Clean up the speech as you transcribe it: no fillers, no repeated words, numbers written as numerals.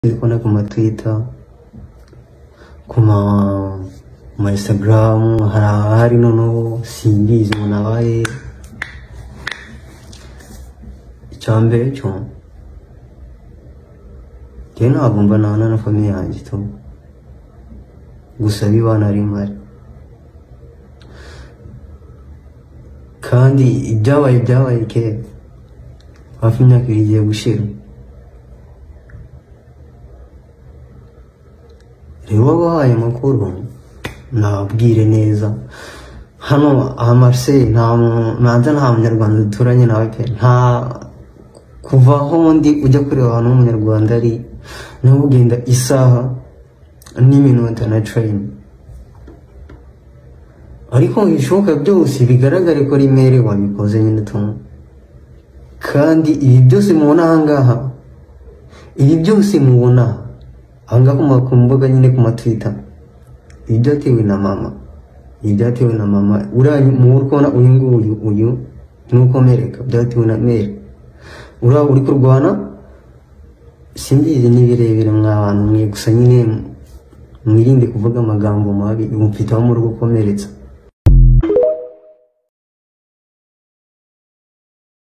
Kuna kuma Twitter, kuma Instagram, hari noneho simbizi umuntu abaye icyambere cyo njye ntabwo mbana na famille yanjye tu gusa bibana ari mari kandi ibyabaye ke hafi imyaka igiye gushira. Rero wabaye makuru nabwire neza hano Marseille nta munyarwanda duturanye nawe pe nta kuva aho ndi ujya kureba abantu w'umunyarwanda ari niho ugenda isaha n'iminota na train, ariko ibishoboka byose bigaragare ko rimere wabikoze nyine tu. Kandi ibi byose mubona ahangaha, ibi byose mubona ahangaha ku mbuga nyine ku Twitter, ibi byatewe na mama uriya muhuru kubona uyu nukomereka byatewe na mere uriya uri kurwana simbizi n'ibirebire mw'abantu mwe gusa nyine mwirinde kuvuga amagambo mabi mufite aho muri gukomeretsa.